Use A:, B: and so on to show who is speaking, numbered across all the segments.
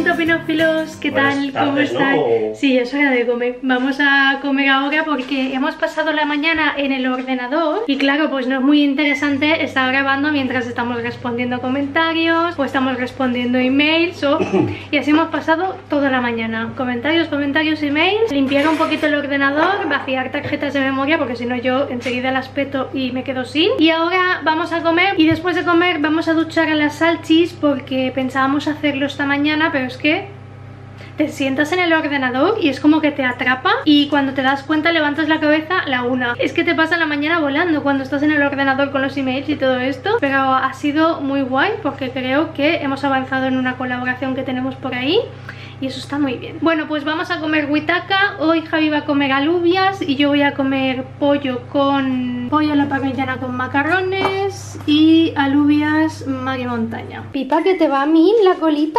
A: Cintofinófilos, ¿qué tal? ¿Cómo están? ¿No? Sí, es hora de comer. Vamos a comer ahora porque hemos pasado la mañana en el ordenador y claro, pues no es muy interesante estar grabando mientras estamos respondiendo comentarios o estamos respondiendo emails y así hemos pasado toda la mañana. Comentarios, emails, limpiar un poquito el ordenador, vaciar tarjetas de memoria porque si no yo enseguida las peto y me quedo sin. Y ahora vamos a comer y después de comer vamos a duchar a las salchis porque pensábamos hacerlo esta mañana, pero es que te sientas en el ordenador y es como que te atrapa y cuando te das cuenta levantas la cabeza la una. Es que te pasa la mañana volando cuando estás en el ordenador con los emails y todo esto, pero ha sido muy guay porque creo que hemos avanzado en una colaboración que tenemos por ahí y eso está muy bien. Bueno, pues vamos a comer huitaca. Hoy Javi va a comer alubias y yo voy a comer pollo a la parmellana con macarrones y alubias Mari Montaña. Pipa, que te va a mí la colita.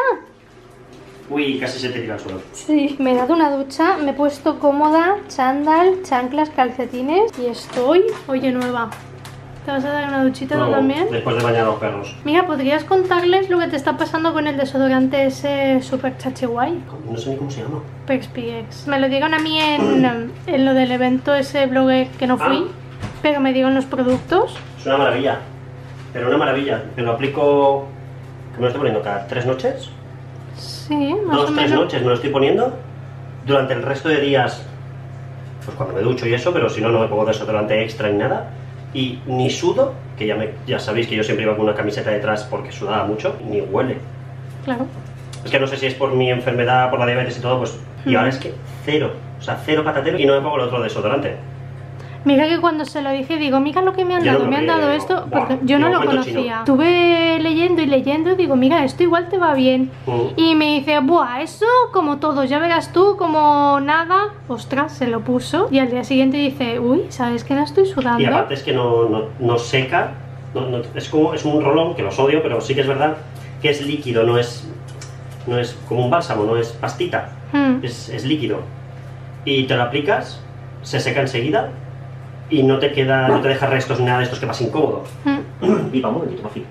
B: Uy, casi se te tira al suelo.
A: Sí, me he dado una ducha, me he puesto cómoda, chándal, chanclas, calcetines y estoy, oye, nueva. ¿Te vas a dar una duchita tú también?
B: Después de bañar a los perros.
A: Mira, ¿podrías contarles lo que te está pasando con el desodorante ese super chachi guay?
B: No sé ni cómo se llama.
A: PexPX. Me lo dieron a mí en lo del evento ese blogger que no fui, pero me dieron los productos.
B: Es una maravilla, pero una maravilla. Me lo aplico, que me lo estoy poniendo cada 3 noches.
A: Sí, más o menos.
B: 2-3 noches me lo estoy poniendo. Durante el resto de días, pues cuando me ducho y eso, pero si no, no me pongo desodorante extra ni nada. Y ni sudo, que ya sabéis que yo siempre iba con una camiseta detrás porque sudaba mucho, ni huele.
A: Claro.
B: Es que no sé si es por mi enfermedad, por la diabetes y todo, pues... Y ahora es que cero, o sea, cero patatero y no me pongo el otro desodorante. Mira
A: que cuando se lo dije, digo, mira lo que me han dado, me han dado esto, porque yo no lo conocía. Estuve leyendo y leyendo, digo, mira, esto igual te va bien. Y me dice, buah, eso como todo, ya verás tú, como nada. Ostras, se lo puso. Y al día siguiente dice, uy, ¿sabes que no estoy sudando?
B: Y aparte es que no seca, es un rolón, que los odio, pero sí que es verdad que es líquido, no es como un bálsamo, no es pastita, es líquido. Y te lo aplicas, se seca enseguida. Y no te deja restos ni nada de estos que vas incómodo. Y vamos, un momentito, Mafi.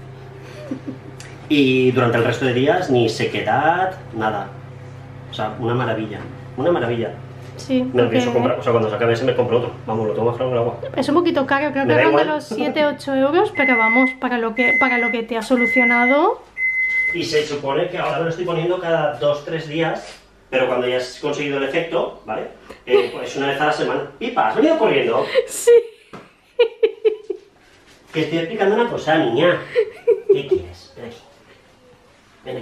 B: Y durante el resto de días, ni sequedad, nada. O sea, una maravilla. Una maravilla.
A: Sí.
B: Me lo pienso comprar, o sea, cuando se acabe ese me compro otro. Vamos, lo tengo más claro en el agua.
A: Es un poquito caro, creo que ronda los 7-8 euros, pero vamos, para lo que te ha solucionado.
B: Y se supone que ahora me lo estoy poniendo cada 2-3 días. Pero cuando ya has conseguido el efecto, ¿vale? Pues una vez a la semana. Pipa, ¿has venido corriendo?
A: Sí.
B: Que estoy explicando una cosa, niña. ¿Qué quieres? Ven aquí. Ven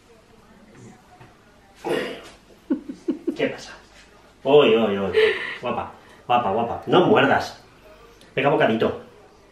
B: aquí. ¿Qué pasa? Uy. Guapa, guapa. No muerdas. Pega bocadito.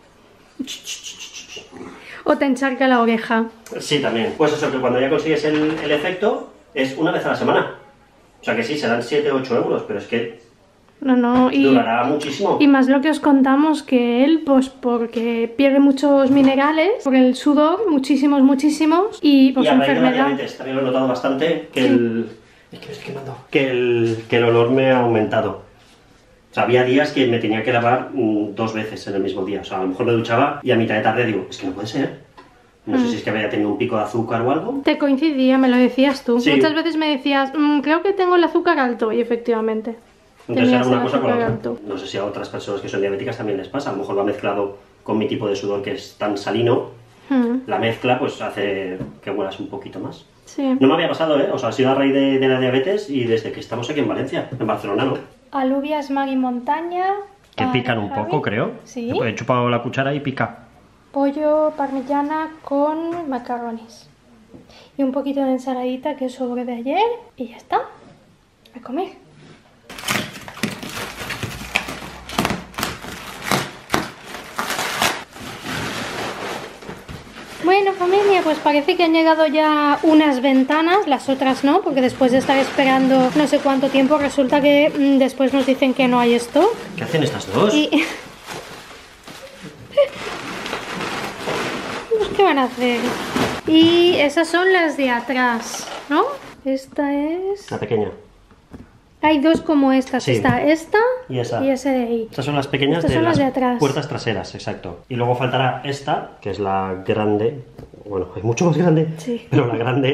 A: O te encharca la oreja.
B: Sí, también. Pues eso, que cuando ya consigues el efecto, es una vez a la semana. O sea que sí, serán 7-8 euros, pero es que durará muchísimo.
A: Y más lo que os contamos, que él, pues porque pierde muchos minerales, por el sudor, muchísimos, y por su enfermedad.
B: También lo he notado bastante, que es que me estoy quemando. Que el olor me ha aumentado. O sea, había días que me tenía que lavar 2 veces en el mismo día. O sea, a lo mejor me duchaba y a mitad de tarde digo, es que no puede ser. No sé si es que había tenido un pico de azúcar o algo.
A: Te coincidía, me lo decías tú.
B: Sí.
A: Muchas veces me decías, creo que tengo el azúcar alto, y efectivamente.
B: Entonces era una cosa con la otra. No sé si a otras personas que son diabéticas también les pasa. A lo mejor va mezclado con mi tipo de sudor que es tan salino. La mezcla pues hace que huelas un poquito más.
A: Sí.
B: No me había pasado, ¿eh? O sea, ha sido a raíz de la diabetes y desde que estamos aquí en Valencia, en Barcelona, ¿no?
A: Alubias Mari Montaña.
B: Que pican un poco, creo.
A: Sí.
B: He chupado la cuchara y pica.
A: Pollo parmellana con macarrones. Y un poquito de ensaladita que sobró de ayer. Y ya está. A comer. Bueno, familia, pues parece que han llegado ya unas ventanas, las otras no, porque después de estar esperando no sé cuánto tiempo, resulta que después nos dicen que no hay stock.
B: ¿Qué hacen estas dos?
A: ¿Qué van a hacer? Y esas son las de atrás, ¿no? Esta es...
B: La pequeña.
A: Hay dos como estas,
B: sí.
A: Está esta
B: y esa
A: de ahí.
B: Estas son las pequeñas.
A: Estas
B: de
A: son
B: las
A: de atrás.
B: Puertas traseras, exacto. Y luego faltará esta, que es la grande. Bueno, hay mucho más grande, sí. Pero la grande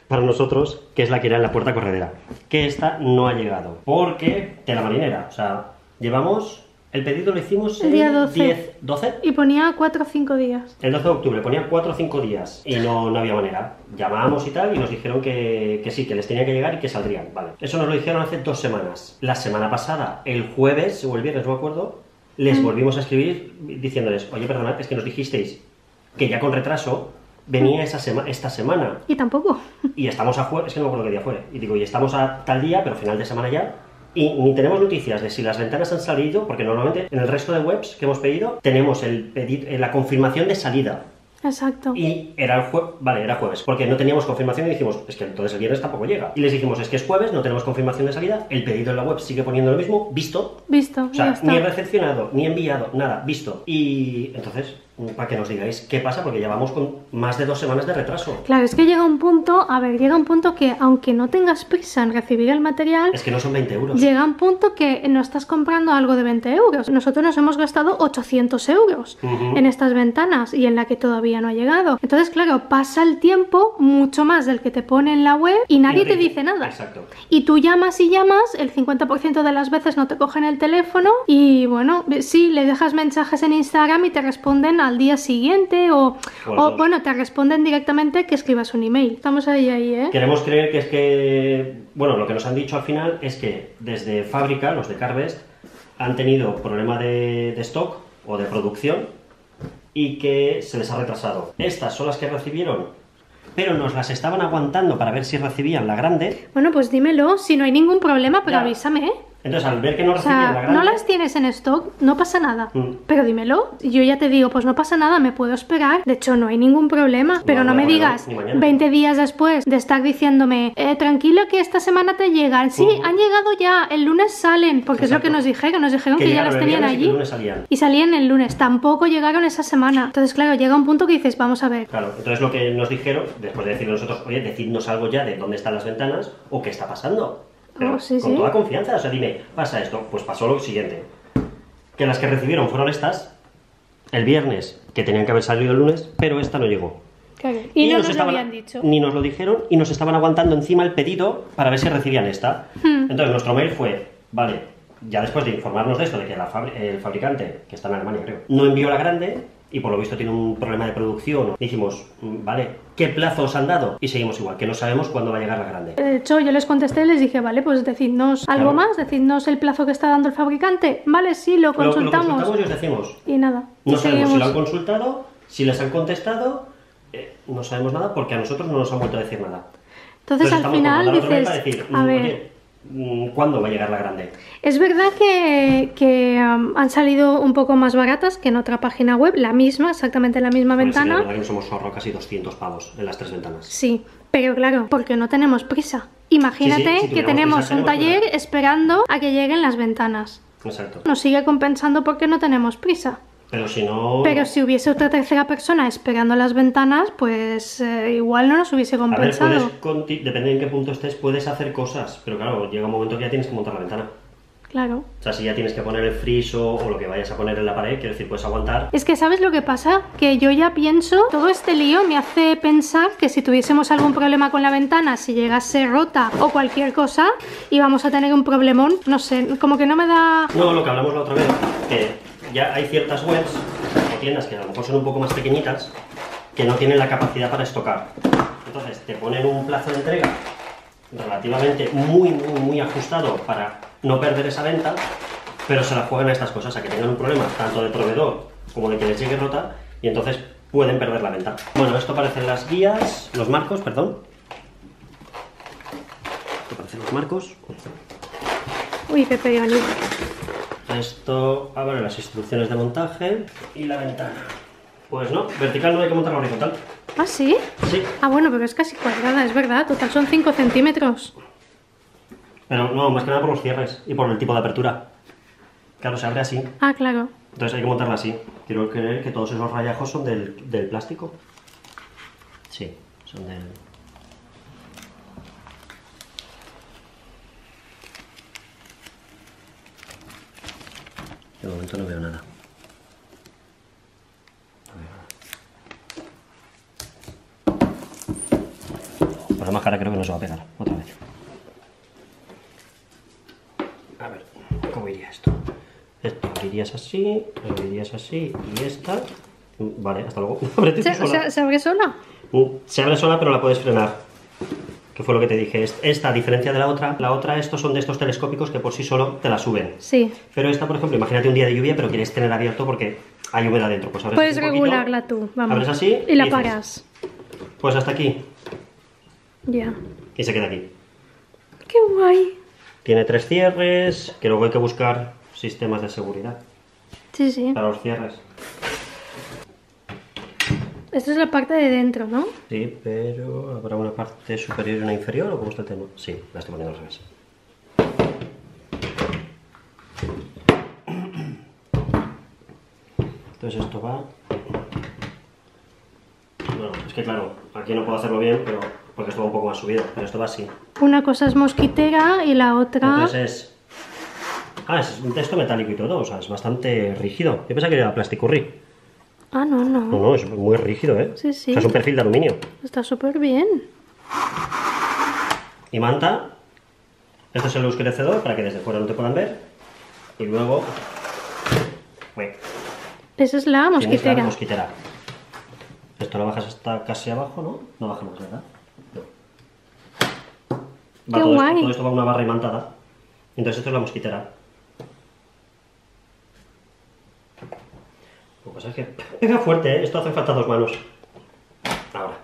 B: para nosotros, que es la que irá en la puerta corredera. Que esta no ha llegado, porque tela marinera, o sea, llevamos... El pedido lo hicimos
A: el día 12.
B: 12.
A: Y ponía 4 o 5 días.
B: El 12 de octubre ponía 4 o 5 días y no había manera. Llamábamos y tal y nos dijeron que sí, que les tenía que llegar y que saldrían. Vale. Eso nos lo dijeron hace 2 semanas. La semana pasada, el jueves o el viernes, no me acuerdo, les volvimos a escribir diciéndoles, oye, perdonad, es que nos dijisteis que ya con retraso venía esta semana.
A: Y tampoco.
B: Y estamos a jueves, es que no me acuerdo qué día fue. Y digo, y estamos a tal día, pero final de semana ya. Y ni tenemos noticias de si las ventanas han salido, porque normalmente en el resto de webs que hemos pedido tenemos la confirmación de salida.
A: Exacto.
B: Y era el jueves, vale, era jueves, porque no teníamos confirmación y dijimos, es que entonces el viernes tampoco llega. Y les dijimos, es que es jueves, no tenemos confirmación de salida, el pedido en la web sigue poniendo lo mismo, visto.
A: Visto,
B: o sea, ni recepcionado, ni enviado, nada, visto. Y entonces, para que nos digáis qué pasa, porque ya vamos con más de 2 semanas de retraso.
A: Claro, es que llega un punto, llega un punto que aunque no tengas prisa en recibir el material...
B: Es que no son 20 euros.
A: Llega un punto que no estás comprando algo de 20 euros. Nosotros nos hemos gastado 800 euros en estas ventanas y en la que todavía no ha llegado. Entonces, claro, pasa el tiempo, mucho más del que te pone en la web y nadie te dice nada.
B: Exacto.
A: Y tú llamas y llamas, el 50% de las veces no te cogen el teléfono y bueno, sí, le dejas mensajes en Instagram y te responden al día siguiente o bueno, te responden directamente que escribas un email. Estamos ahí, ¿eh?
B: Queremos creer que es que, bueno, lo que nos han dicho al final es que desde fábrica, los de Carvest, han tenido problema de stock o de producción y que se les ha retrasado. Estas son las que recibieron, pero nos las estaban aguantando para ver si recibían la grande.
A: Bueno, pues dímelo, si no hay ningún problema, pero avísame, ¿eh?
B: Entonces, al ver que no recibían la grande...
A: no las tienes en stock, no pasa nada. Pero dímelo. Yo ya te digo, pues no pasa nada, me puedo esperar. De hecho, no hay ningún problema. Pero no me digas 20 días después de estar diciéndome, tranquilo que esta semana te llegan. Sí, han llegado ya, el lunes salen. Porque
B: Exacto.
A: Es lo que nos dijeron que ya las tenían allí.
B: Y el lunes salían.
A: Y salían el lunes, tampoco llegaron esa semana. Entonces, claro, llega un punto que dices, vamos a ver.
B: Claro, entonces lo que nos dijeron, después de decirle nosotros, oye, decidnos algo ya de dónde están las ventanas o qué está pasando. Pero con toda confianza, o sea, dime, pasa esto, pues pasó lo siguiente. Que las que recibieron fueron estas, el viernes, que tenían que haber salido el lunes, pero esta no llegó.
A: Claro. Y no nos lo habían dicho.
B: Ni nos lo dijeron y nos estaban aguantando encima el pedido para ver si recibían esta. Entonces nuestro mail fue, vale, ya después de informarnos de esto, de que el fabricante, que está en Alemania creo, no envió la grande y por lo visto tiene un problema de producción, dijimos, vale, ¿qué plazo os han dado? Y seguimos igual, que no sabemos cuándo va a llegar la grande.
A: De hecho, yo les contesté y les dije, vale, pues decidnos algo más, decidnos el plazo que está dando el fabricante. Vale, sí, lo consultamos.
B: Lo consultamos y os decimos.
A: Y nada.
B: No sabemos si lo han consultado, si les han contestado, no sabemos nada porque a nosotros no nos han vuelto a decir nada.
A: Entonces al final dices,
B: a ver... ¿Cuándo va a llegar la grande?
A: Es verdad que han salido un poco más baratas que en otra página web, la misma, exactamente la misma ventana.
B: Sí, la verdad que nos hemos ahorrado casi 200 pavos en las 3 ventanas.
A: Sí, pero claro, porque no tenemos prisa. Imagínate que tenemos un taller esperando a que lleguen las ventanas.
B: Exacto.
A: Nos sigue compensando porque no tenemos prisa.
B: Pero si no...
A: Pero si hubiese otra tercera persona esperando las ventanas, pues igual no nos hubiese compensado.
B: A ver, depende en qué punto estés, puedes hacer cosas, pero claro, llega un momento que ya tienes que montar la ventana.
A: Claro.
B: O sea, si ya tienes que poner el friso o lo que vayas a poner en la pared, quiero decir, puedes aguantar.
A: Es que, ¿sabes lo que pasa? Que yo ya pienso, todo este lío me hace pensar que si tuviésemos algún problema con la ventana, si llegase rota o cualquier cosa, íbamos a tener un problemón, no sé, como que no me da...
B: No, lo que hablamos la otra vez, que ya hay ciertas webs o tiendas que a lo mejor son un poco más pequeñitas que no tienen la capacidad para estocar. Entonces te ponen un plazo de entrega relativamente muy ajustado para no perder esa venta, pero se la juegan a estas cosas, a que tengan un problema tanto de proveedor como de que les llegue rota y entonces pueden perder la venta. Bueno, esto parecen las guías, los marcos, perdón. Esto parecen los marcos.
A: Uy, qué peganito.
B: Esto, ver, las instrucciones de montaje y la ventana. Pues no, vertical no hay que montarla horizontal.
A: ¿Ah, sí?
B: Sí.
A: Ah, bueno, pero es casi cuadrada, es verdad, total son 5 centímetros.
B: Pero no, más que nada por los cierres y por el tipo de apertura. Claro, se abre así.
A: Ah, claro.
B: Entonces hay que montarla así. Quiero creer que todos esos rayajos son del plástico. Sí, son del... De momento no veo nada. Pues además cara creo que no se va a pegar otra vez. A ver, ¿cómo iría esto? Esto abrirías así y esta... Vale, hasta luego.
A: ¿Se abre sola?
B: Se abre sola, pero la puedes frenar. Que fue lo que te dije. Esta, a diferencia de la otra, estos son de estos telescópicos que por sí solo te la suben.
A: Sí.
B: Pero esta, por ejemplo, imagínate un día de lluvia, pero quieres tener abierto porque hay humedad dentro. Pues abres
A: puedes regularla tú, vamos.
B: Abres así
A: y la paras.
B: Pues hasta aquí.
A: Ya.
B: Y se queda aquí.
A: ¡Qué guay!
B: Tiene 3 cierres, que luego hay que buscar sistemas de seguridad.
A: Sí, sí.
B: Para los cierres.
A: Esta es la parte de dentro, ¿no?
B: Sí, pero ¿habrá una parte superior y una inferior o cómo está el tema? Sí, la estoy poniendo al revés. Entonces esto va... Bueno, es que claro, aquí no puedo hacerlo bien, pero porque esto va un poco más subido, pero esto va así.
A: Una cosa es mosquitera y la otra...
B: Entonces es... Ah, es un texto metálico y todo, o sea, es bastante rígido. Yo pensaba que era plasticurri.
A: Ah, no, no.
B: No, no, es muy rígido, ¿eh?
A: Sí, sí.
B: O sea, es un perfil de aluminio.
A: Está súper bien.
B: Y manta. Este es el oscurecedor para que desde fuera no te puedan ver. Y luego... Uy,
A: Esa es la
B: tienes
A: mosquitera.
B: la mosquitera. Esto lo bajas hasta casi abajo, ¿no? No baja más, ¿verdad? No. Va
A: Qué
B: todo
A: guay.
B: todo esto va a una barra imantada. Entonces esto es la mosquitera. Lo que pasa es que pega fuerte, ¿eh? Esto hace falta 2 manos. Ahora.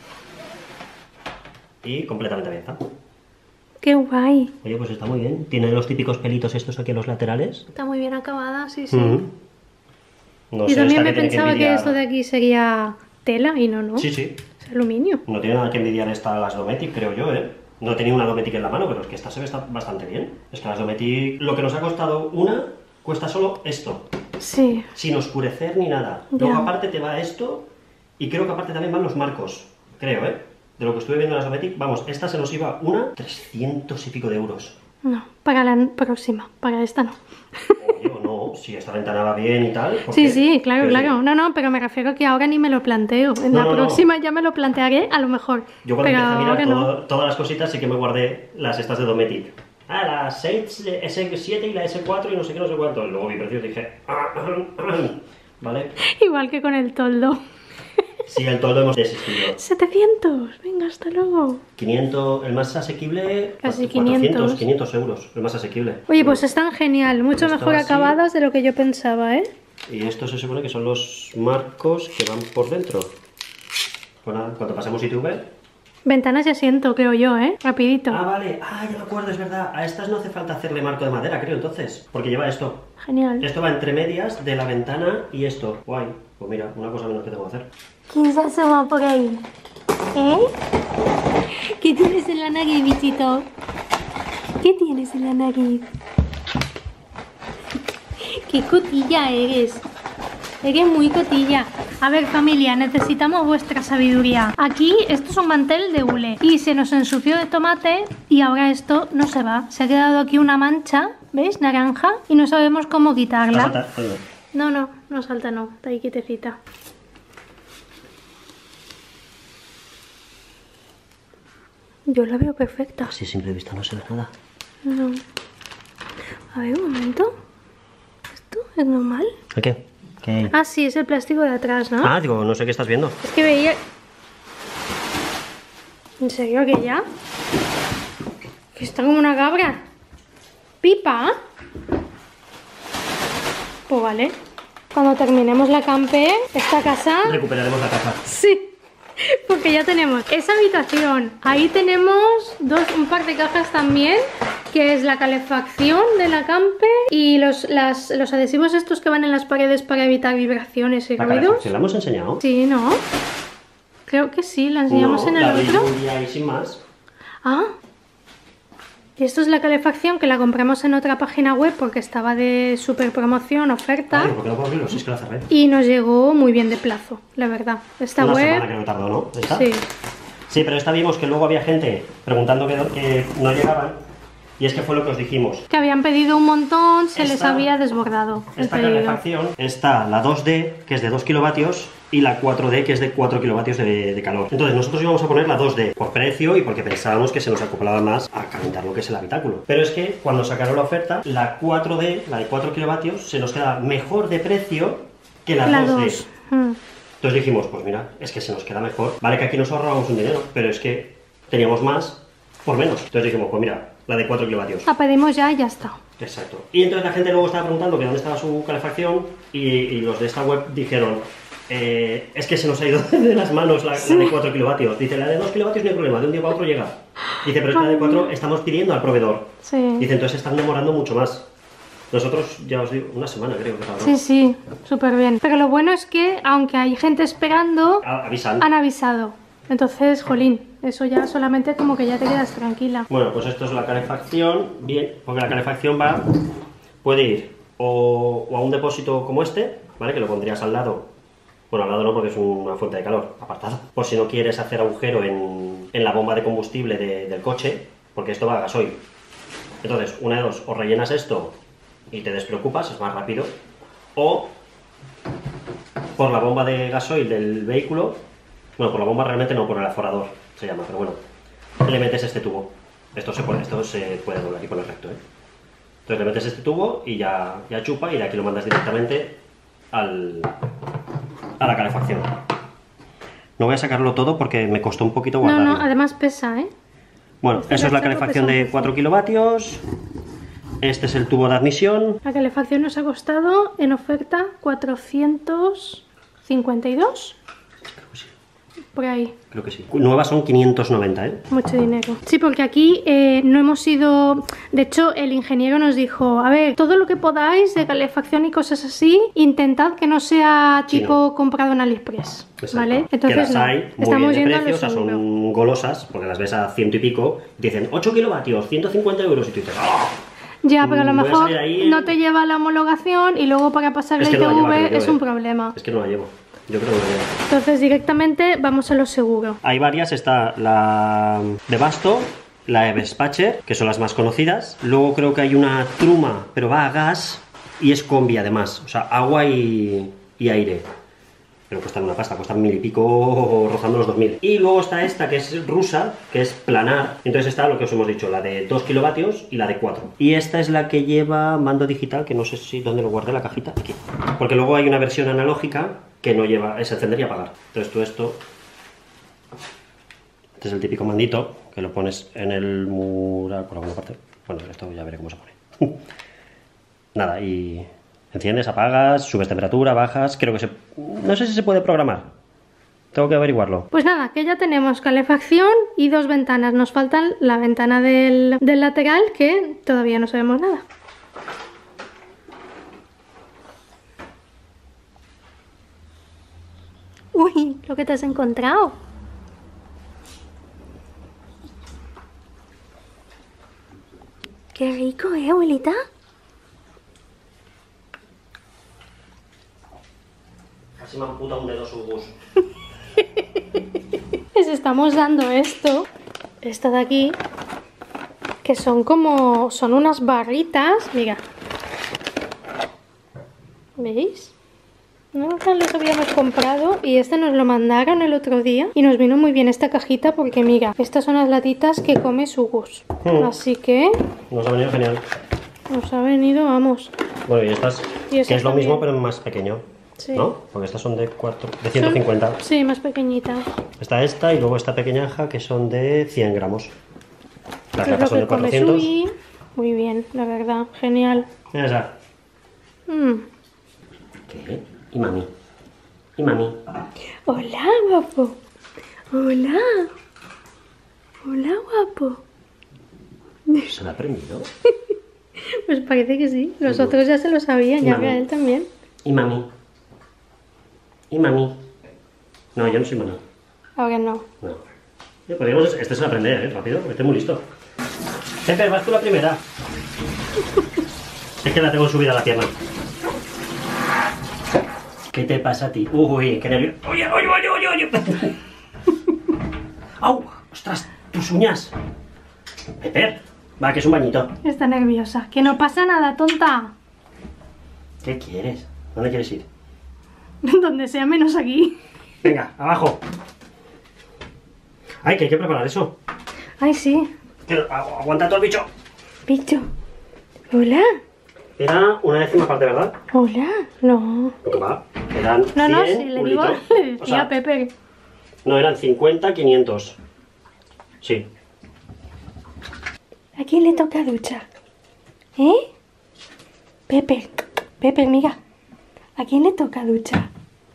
B: Y completamente abierta.
A: Qué guay.
B: Oye, pues está muy bien. Tiene los típicos pelitos estos aquí en los laterales.
A: Está muy bien acabada, sí, sí.
B: No
A: Yo
B: sé,
A: también
B: esta
A: me
B: tiene
A: pensaba que
B: envidiar-
A: esto de aquí sería tela y no, ¿no?
B: Sí, sí.
A: Es aluminio.
B: No tiene nada que envidiar esta a las Dometic, creo yo, ¿eh? No tenía una Dometic en la mano, pero es que esta se ve bastante bien. Es que las Dometic, lo que nos ha costado una, cuesta solo esto.
A: Sí.
B: Sin oscurecer ni nada.
A: Ya.
B: Luego aparte te va esto, y creo que aparte también van los marcos. Creo, ¿eh? De lo que estuve viendo en las Dometic, vamos, esta se nos iba una 300 y pico de euros.
A: No, para la próxima, para esta no.
B: Oye, o no, si esta ventana va bien y tal. ¿por
A: Sí,
B: qué?
A: sí, claro,
B: Quiero
A: claro.
B: decir,
A: No, no, pero me refiero que ahora ni me lo planteo. En
B: No,
A: la
B: no, no.
A: próxima ya me lo plantearé, a lo mejor.
B: Yo cuando
A: pero
B: empecé a mirar
A: ahora no.
B: todas las cositas sí que me guardé las estas de Dometic. Ah, la 6, S7 y la S4 y no sé qué, no sé cuánto. Y luego vi precios y dije... ¿Vale?
A: Igual que con el toldo.
B: Sí, el toldo hemos desistido.
A: 700, venga, hasta luego.
B: 500, el más asequible...
A: Casi
B: 400,
A: 500.
B: 500 euros, el más asequible.
A: Oye, pues están genial, mucho
B: Esto
A: mejor
B: así.
A: acabadas de lo que yo pensaba, ¿eh?
B: Y esto se supone que son los marcos que van por dentro. Pues nada, cuando pasemos ITV...
A: Ventanas y asiento, creo yo, ¿eh? Rapidito.
B: Ah, vale, ah, ya me acuerdo, es verdad. A estas no hace falta hacerle marco de madera, creo, entonces. Porque lleva esto.
A: Genial.
B: Esto va entre medias de la ventana y esto. Guay. Pues mira, una cosa menos que tengo que hacer.
A: ¿Quién se asoma por ahí? ¿Eh? ¿Qué tienes en la nariz, bichito? ¿Qué tienes en la nariz? ¡Qué cotilla eres! Eres muy cotilla. A ver, familia, necesitamos vuestra sabiduría. Aquí, esto es un mantel de hule y se nos ensució de tomate y ahora esto no se va. Se ha quedado aquí una mancha, ¿veis? Naranja y no sabemos cómo quitarla.
B: Salta, oye.
A: No salta, no. Está ahí quietecita. Yo la veo perfecta.
B: Así a simple vista no se ve nada.
A: No. A ver, un momento. ¿Esto es normal?
B: ¿El qué? ¿Qué?
A: Ah, sí, es el plástico de atrás, ¿no?
B: Ah, digo, no sé qué estás viendo.
A: Es que veía... ¿En serio que ya? Que está como una cabra. ¿Pipa? Pues vale. Cuando terminemos la camper, esta casa...
B: Recuperaremos la casa.
A: Sí, porque ya tenemos esa habitación. Ahí tenemos un par de cajas también, que es la calefacción de la camper y los adhesivos estos que van en las paredes para evitar vibraciones y
B: ¿La
A: ruidos.
B: calefacción la hemos enseñado?
A: Sí, ¿no? Creo que sí, la enseñamos en el
B: la abrí
A: otro.
B: un día y sin más.
A: Ah. Y esto es la calefacción que la compramos en otra página web porque estaba de super promoción, oferta.
B: Ay, ¿por qué no puedo abrirlo? Si es que la cerré.
A: Y nos llegó muy bien de plazo, la verdad. Esta
B: Una
A: web...
B: semana creo que tardó, ¿no? ¿Esta?
A: Sí.
B: Sí, pero esta vimos que luego había gente preguntando que no llegaban. Y es que fue lo que os dijimos.
A: Que habían pedido un montón, se les
B: Esta-
A: había desbordado el
B: Esta
A: pedido.
B: calefacción está la 2D, que es de 2 kilovatios, y la 4D, que es de 4 kilovatios de calor. Entonces nosotros íbamos a poner la 2D por precio y porque pensábamos que se nos acoplaba más a calentar lo que es el habitáculo. Pero es que cuando sacaron la oferta, la 4D, la de 4 kilovatios, se nos queda mejor de precio que la 2D. Entonces dijimos, pues mira, es que se nos queda mejor. Vale que aquí nos ahorrábamos un dinero, pero es que teníamos más por menos. Entonces dijimos, pues mira, la de 4 kilovatios.
A: La pedimos ya y ya está.
B: Exacto. Y entonces la gente luego estaba preguntando que dónde estaba su calefacción y los de esta web dijeron, es que se nos ha ido de las manos la de 4 kilovatios. Dice, la de 2 kilovatios no hay problema, de un día para otro llega. Dice, pero es que la de 4 estamos pidiendo al proveedor.
A: Sí.
B: Dice, entonces están demorando mucho más. Nosotros, ya os digo, una semana creo que tardó.
A: Sí, sí, súper bien. Pero lo bueno es que, aunque hay gente esperando, han avisado. Entonces, jolín, eso ya solamente como que ya te quedas tranquila.
B: Bueno, pues esto es la calefacción, bien, porque la calefacción puede ir o a un depósito como este, ¿vale? Que lo pondrías al lado. Bueno, al lado no, porque es una fuente de calor, apartado. Por si no quieres hacer agujero en la bomba de combustible del coche, porque esto va a gasoil. Entonces, una de dos, o rellenas esto y te despreocupas, es más rápido, o por la bomba de gasoil del vehículo, bueno, por la bomba realmente no, por el aforador se llama, pero bueno, le metes este tubo. Esto se puede doblar y poner recto, ¿eh? Entonces le metes este tubo y ya chupa, y de aquí lo mandas directamente a la calefacción. No voy a sacarlo todo porque me costó un poquito guardarlo.
A: No, además pesa, ¿eh?
B: Bueno, eso es la calefacción de 4 kilovatios. Este es el tubo de admisión.
A: La calefacción nos ha costado en oferta 452. Por ahí.
B: Creo que sí. Nuevas son 590, ¿eh?
A: Mucho dinero. Sí, porque aquí no hemos ido... De hecho, el ingeniero nos dijo, a ver, todo lo que podáis de calefacción y cosas así, intentad que no sea tipo comprado en AliExpress. Exacto. ¿Vale? Entonces,
B: que las hay muy
A: estamos
B: bien de
A: yendo
B: precio, o sea, son golosas, porque las ves a 100 y pico, y te dicen 8 kilovatios, 150 euros, y tú dices, ¡oh!
A: Ya, pero a lo mejor no te lleva la homologación y luego para pasar el ITV es un problema.
B: Es que no la llevo. Yo creo que no la llevo.
A: Entonces directamente vamos a lo seguro.
B: Hay varias, está la de Basto, la Eberspacher, que son las más conocidas. Luego creo que hay una Truma, pero va a gas y es combi además, o sea, agua y aire. Pero cuestan una pasta, cuestan 1000 y pico, rozando los 2000. Y luego está esta que es rusa, que es planar. Entonces está lo que os hemos dicho, la de 2 kilovatios y la de 4. Y esta es la que lleva mando digital, que no sé si dónde lo guardé la cajita. Aquí. Porque luego hay una versión analógica que no lleva, es encender y apagar. Entonces tú esto... Este es el típico mandito, que lo pones en el mural por alguna parte. Bueno, esto ya veré cómo se pone. Nada, y... Enciendes, apagas, subes temperatura, bajas, creo que no sé si se puede programar. Tengo que averiguarlo.
A: Pues nada, que ya tenemos calefacción y 2 ventanas. Nos faltan la ventana del lateral, que todavía no sabemos nada. Uy, lo que te has encontrado. Qué rico, abuelita.
B: Casi me amputa un dedo su bus.
A: Les estamos dando esto de aquí, que son unas barritas, mira. ¿Veis? Nunca los habíamos comprado y este nos lo mandaron el otro día y nos vino muy bien esta cajita porque mira, estas son las latitas que come su bus. Así que...
B: Nos ha venido genial.
A: Nos ha venido, vamos.
B: Bueno, y estas que es lo mismo pero más pequeño. Sí. ¿No? Porque estas son de 150.
A: Sí, más pequeñitas.
B: Está esta y luego esta pequeñaja que son de 100 gramos. Las
A: latas son de 400. Muy bien, la verdad, genial.
B: Mira esa. ¿Qué? ¿Y mami? ¿Y mami?
A: Hola, guapo. Hola. Hola, guapo.
B: ¿Se lo ha aprendido?
A: Pues parece que sí. Los otros ya se lo sabían, ya que él también.
B: ¿Y mami? ¿Y mami? No, yo no soy mami.
A: Ahora no.
B: No. Podríamos, este se lo aprende, rápido, porque estoy muy listo. Pepe, vas tú la primera. Es que la tengo subida a la pierna. ¿Qué te pasa a ti? Uy, qué nervio. ¡Oye! ¡Au! ¡Ostras! ¡Tus uñas! Pepe, va, que es un bañito.
A: Está nerviosa. Que no pasa nada, tonta.
B: ¿Qué quieres? ¿Dónde quieres ir?
A: Donde sea menos aquí.
B: Venga, abajo. Ay, que hay que preparar eso.
A: Ay, sí.
B: Aguanta todo el bicho.
A: Bicho. Hola.
B: Era una décima parte, ¿verdad?
A: Hola. No.
B: ¿Qué va? Eran 100,
A: No, sí, le
B: un
A: digo,
B: litro.
A: le decía
B: O sea,
A: a Pepe.
B: no, eran 50, 500. Sí.
A: ¿A quién le toca ducha? ¿Eh? Pepe. Pepe, mira. ¿A quién le toca ducha?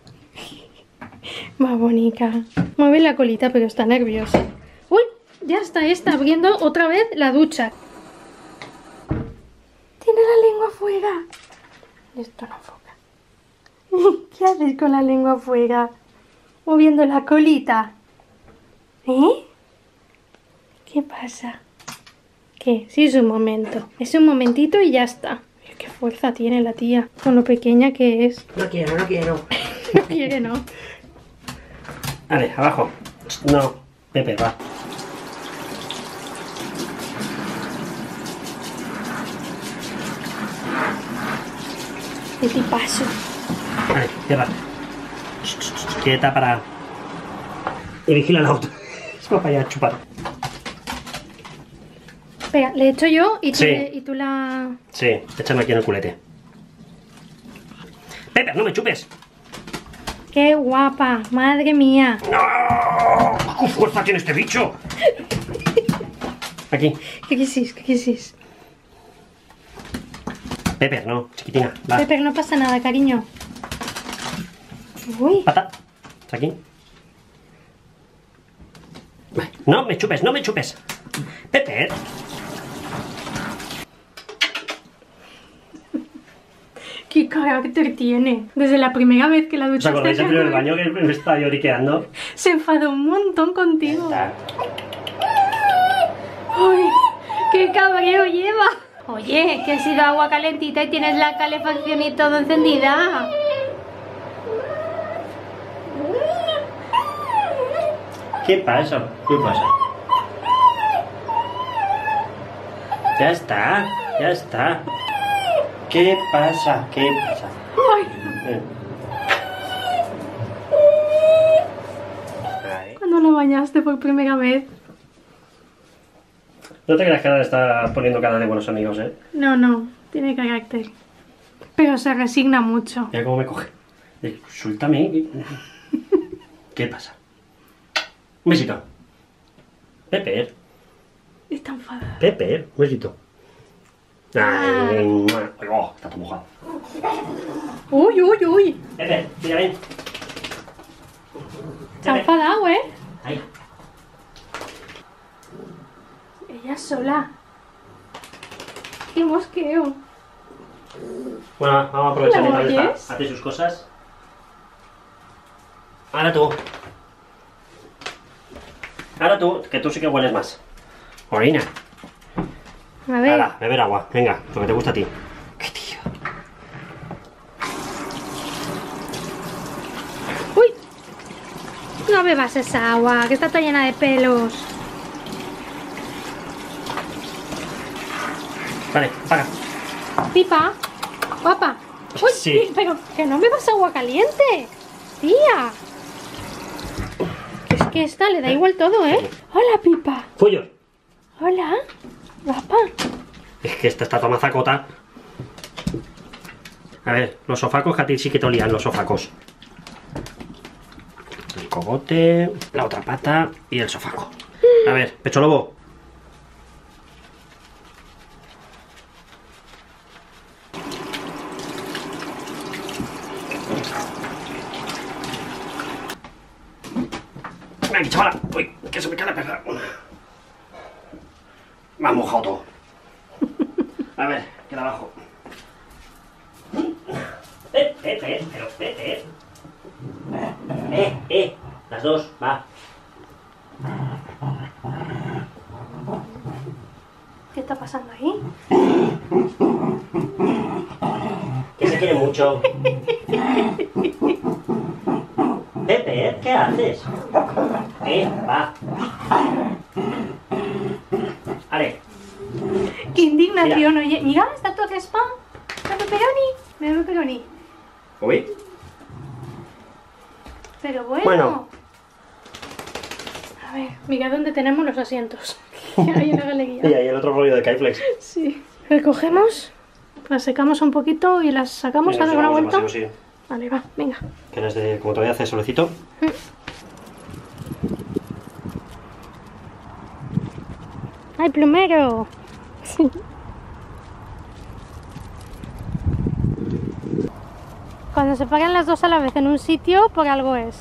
A: Más bonita. Mueve la colita, pero está nerviosa. ¡Uy! Ya está abriendo otra vez la ducha. Tiene la lengua afuera. Esto no enfoca. ¿Qué haces con la lengua afuera? Moviendo la colita. ¿Eh? ¿Qué pasa? ¿Qué? Sí, es un momento. Es un momentito y ya está. Mira qué fuerza tiene la tía. Con lo pequeña que es.
B: No quiero.
A: No quiere, no.
B: Vale, abajo. No, Pepe, va.
A: ¿Qué te paso?
B: Vale, cierra. Quieta para... Y vigila la otra. Es para allá a chupar.
A: Espera, le echo yo y tú,
B: Sí.
A: y tú la...
B: Sí, échame aquí en el culete. Pepe, no me chupes.
A: ¡Qué guapa! ¡Madre mía!
B: ¡No! ¡Qué fuerza tiene este bicho! Aquí.
A: ¿Qué quisís? ¿Qué quisís?
B: Pepe, no, chiquitina. Va.
A: Pepe, no pasa nada, cariño. Uy.
B: Pata. Aquí. Vale. No me chupes, no me chupes. Pepe.
A: ¡Qué carácter tiene! Desde la primera vez que la
B: ¿Os
A: duchaste...
B: acordáis del primer baño que me estaba lloriqueando?
A: Se enfadó un montón contigo.
B: Está.
A: ¡Ay! ¡Qué cabreo lleva! Oye, que ha sido agua calentita y tienes la calefacción y todo encendida.
B: ¿Qué pasa? ¿Qué pasa? Ya está, ya está. ¿Qué pasa? ¿Qué pasa?
A: ¡Ay!
B: Ahí.
A: ¿Cuándo la bañaste por primera vez?
B: No te creas que ahora está poniendo cara de buenos amigos, ¿eh?
A: No, tiene carácter. Pero se resigna mucho.
B: Mira cómo me coge. Suéltame. ¿Qué pasa? Un besito. Pepe.
A: Está enfadada.
B: Pepe, un besito. Ay, oh, está todo mojado.
A: Uy.
B: Pepe, mira, ven.
A: Se ha enfadado, ¿eh?
B: Ahí.
A: Ella sola. ¡Qué mosqueo!
B: Bueno, vamos a aprovechar
A: ¿La
B: mientras
A: oyes?
B: está, hace sus cosas. Ahora tú, que tú sí que hueles más. Orina.
A: A ver.
B: Ahora, beber agua. Venga, lo que te gusta a ti. ¡Qué tío!
A: ¡Uy! No bebas esa agua, que está toda llena de pelos.
B: Vale, apaga.
A: Pipa, guapa. Uy,
B: Sí.
A: pero que no bebas agua caliente. Tía. Es que esta le da igual todo, ¿eh? Hola, Pipa.
B: Fui yo.
A: Hola. Guapa.
B: Es que esta está toda mazacota. A ver, los sofacos que a ti sí que te olían los sofacos. El cogote, la otra pata y el sofaco. A ver, pecho lobo. Ven aquí, chavala. Uy, que se me cae la perra. Me ha mojado todo. A ver, queda abajo. Pero vete. Las dos, va.
A: ¿Qué está pasando ahí?
B: Que se quiere mucho. Pepe, ¿qué haces? Va. Vale.
A: ¡Qué indignación! Oye, mira, está todo respa. Está pepperoni. Mira pepperoni.
B: Uy.
A: Pero bueno. A ver, mira dónde tenemos los asientos. Hay una galería.
B: Y ahí el otro rollo de Kaiflex.
A: Sí. Recogemos, las secamos un poquito y las sacamos a dar una vuelta.
B: Sí.
A: Vale, va, venga.
B: Que las de, como todavía hace solecito.
A: ¡Ay, plumero! Sí. Cuando se paran las dos a la vez en un sitio, por algo es.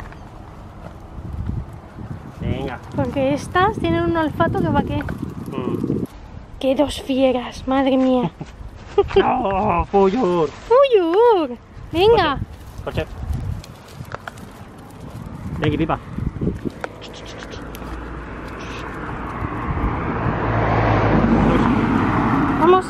B: Venga.
A: Porque estas tienen un olfato que va que... ¡Qué dos fieras! ¡Madre mía!
B: ¡No! ¡Puyur!
A: ¡Puyur! ¡Venga!
B: Coche. Ven aquí, pipa.
A: Vamos.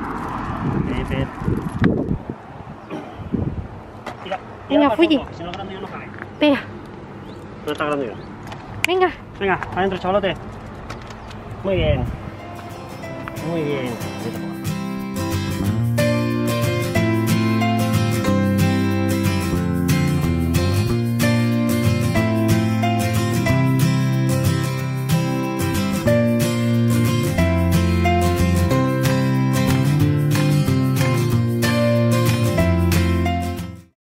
A: Venga, Fuji.
B: Si no, grande yo no cabe.
A: Venga.
B: No está grande yo.
A: Venga.
B: Venga, adentro, chavalote. Muy bien. Muy bien.